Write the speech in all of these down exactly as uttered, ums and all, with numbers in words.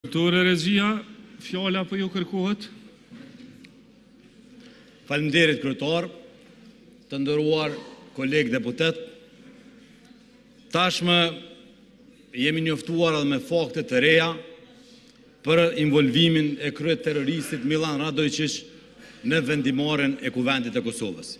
Tore Rezia, fjala po ju kërkohet. Faleminderit kryetar, të nderuar kolegë deputet. Tashmë jemi njoftuar edhe me fakte të reja për involvimin e kryet terroristit Milan Radojqić në vendimarrjen e kuvendit të Kosovës.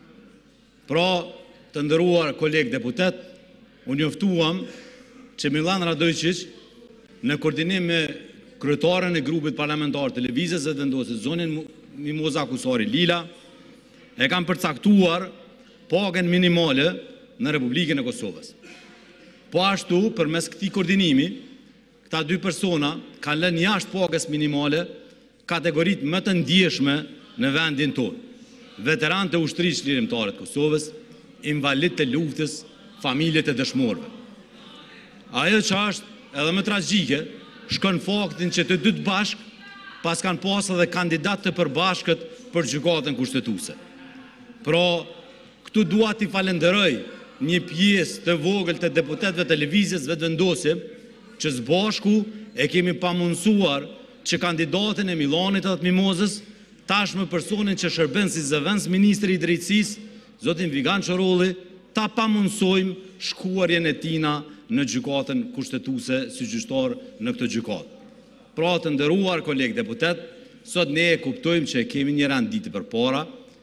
Pra, të nderuar kolegë deputet, u njoftuam që Milan Radojqić në koordinim me kryetaren e grupit parlamentar të Lëvizjes së Vendosjes zonin Mimoza Kusari Lila, e kam përcaktuar pagën minimale në Republikën e Kosovës. Po ashtu, përmes këtij koordinimi, këta dy persona kanë lënë jashtë pagës minimale kategoritë më të ndjeshme në vendin tonë: veteranë të ushtrisë lirimtare të Kosovës, invalid të luftës, familjet e dëshmorëve. Ajo që është edhe më tragjike, shkon faktin që të dytë bashk pas kanë pas edhe kandidat të përbashkët për gjykatën kushtetuese. Pra, këtu dua t'i falenderoj një pjesë të vogël të deputetëve të Lëvizjes Vetëvendosje që së bashku e kemi pamundsuar që kandidatin e Milanit atë Mimozës, tashmë personin që shërben si zëvendës ministri i drejtësisë, zotin Vigan Çorolli, ta pamundsojmë shkuarjen e tina në gjykatën kushtetuese si gjyqtar në këtë gjykatë. Pra, të nderuar kolegë deputet, sot ne e kuptojmë që kemi një renditje përpara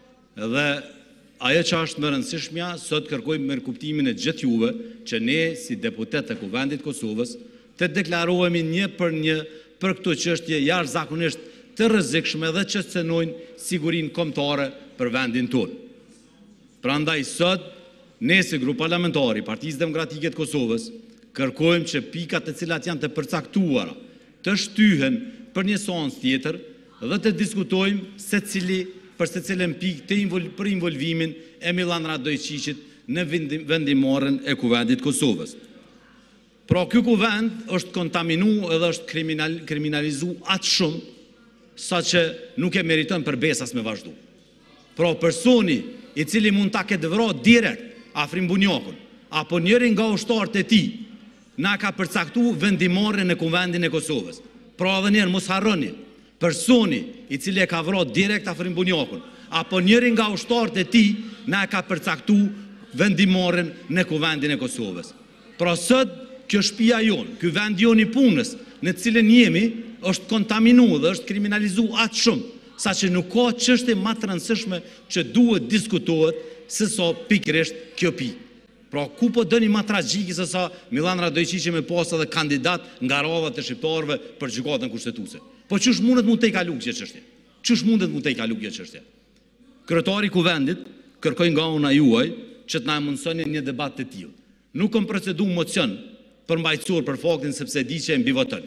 dhe ajo që është më e rëndësishmja, sot kërkojmë me kuptimin e gjithë juve që ne si deputet të Kuvendit Kosovës të deklarohemi një për një për këto çështje jashtëzakonisht të rrezikshme dhe që cenojnë sigurinë kombëtare për vendin tonë. Prandaj sot ne si grup parlamentar i Partisë Demokratike të Kosovës kërkojmë që pikat të cilat janë të përcaktuara të shtyhen për një seancë tjetër dhe të diskutojmë secili për secilën pikë të invol, për involvimin e Milan Radojqićit në vendimarrjen e kuvendit Kosovës. Pra, ky kuvend është kontaminuar edhe është kriminal, kriminalizuar atë shumë saqë nuk e meriton për besas me vazhdu. Pra, personi i cili mund ta ketë vrarë direkt Afrim Bunjakun, apo njërin nga ushtarët e tij, na ka përcaktuar vendimarrjen në kuvendin e Kosovës. Pra edhe njerë mos harroni, personi i cili e ka vrarë direkt Afrim Bunjakun, apo njërin nga ushtarët e tij, na ka përcaktuar vendimarrjen në kuvendin e Kosovës. Pra sot kjo shtëpia jonë, ky vend jonë i punës, në të cilën jemi, është kontaminuar dhe është kriminalizuar atë shumë, saqë nuk ka çështje më të rëndësishme që duhet diskutohet se sa pikërisht kjo pikë. Pra, ku po dëni më tragjike se sa Milan Radojqić me pas edhe kandidat nga radhat e shqiptarëve për gjykatën kushtetuese. Po çush mundet mund të i kalu kjo çështje? Çush mundet mund të i kalu kjo çështje? Kryetari i kuvendit kërkoi nga una juaj që të na mundsoni një debat të tillë. Nuk kam procedu mocion për mbajtësor për faktin sepse di që e mbivoton.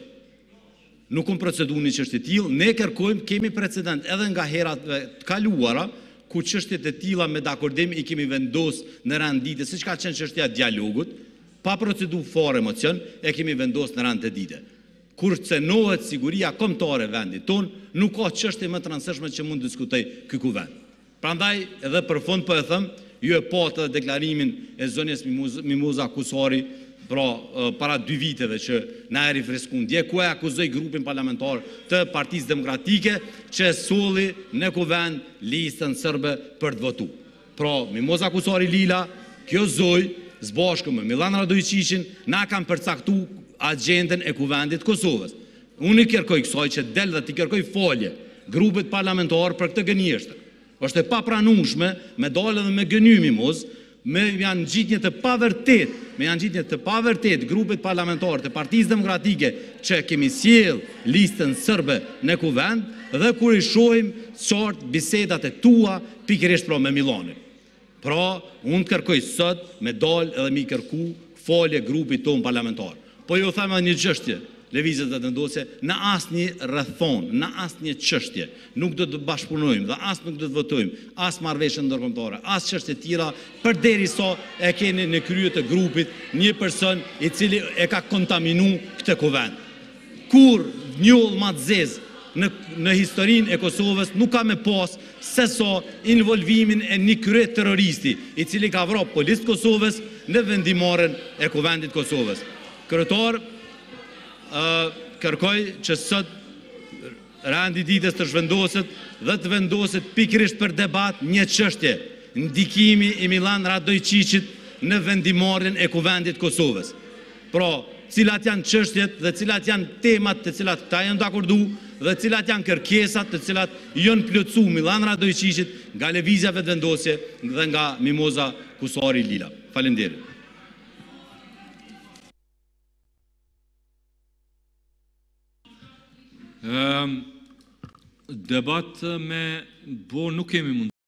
Nuk kam procedu një çështje të tillë, ne kërkojmë, kemi precedent edhe nga herat të kaluara ku çështjet e tilla me dakordim i kemi vendosur në rendite, siç ka qenë çështja e dialogut, pa procedu fare emocion, e kemi vendosur në rand të dite. Kur cenohet siguria kombëtare e vendit ton, nuk ka çështje më të rëndësishme që mund të diskutoj ky kuvend. Prandaj, edhe për fund po e them, ju e patë deklarimin e zonjes Mimoza Kusari, pra para dy viteve që na e rifreskun dje, ku e akuzoi grupin parlamentar të Partisë Demokratike që solli në kuvend listën serbe për të votuar. Pra, Mimoza Kusari Lila, kjo zoj, zbashku me Milan Radojqićin, na kanë përcaktuar agjendën e kuvendit Kosovës. Unë i kërkoj kësaj që del dhe t'i kërkoj falje grupit parlamentar për këtë gënjeshtër. Është e papranueshme me dalë dhe me gëny Mimoz, me janë gjitje të pavërtet, me janë gjitje të pavërtet grupit parlamentar të Partisë Demokratike që kemi sjell listën serbe në kuvend dhe kur i shohim qartë bisedat e tua pikërisht pra me Milanin. Pra, unë kërkoj sot me dalë edhe mi kërku falje grupit ton parlamentar. Po ju them edhe një çështje, Lëvizjes Vetëvendosje, në asnjë rrethon, në asnjë çështje nuk do të bashkëpunojmë dhe as nuk do të votojmë as marrëveshje ndërkombëtare, as çështje të tilla përderisa e keni në krye të grupit një person i cili e ka kontaminuar këtë kuvend. Kur njoll më të zezë në në historinë e Kosovës nuk ka me pas se sa involvimin e një krye terroristi i cili ka vrarë policë Kosovës në vendimarrjen e kuvendit Kosovës. Kryetar, Uh, kërkoj që sot randi ditës të zhvendoset dhe të vendoset pikërisht për debat një çështje, ndikimi i Milan Radojčićit në vendimarrjen e kuvendit Kosovës. Pra, cilat janë çështjet dhe cilat janë temat të cilat këta janë dakordu dhe cilat janë kërkesat të cilat janë plotësu Milan Radojčićit nga lëvizja vetëvendosje dhe nga Mimoza Kusari Lila. Faleminderit. Debat me bo nuk kemi mund.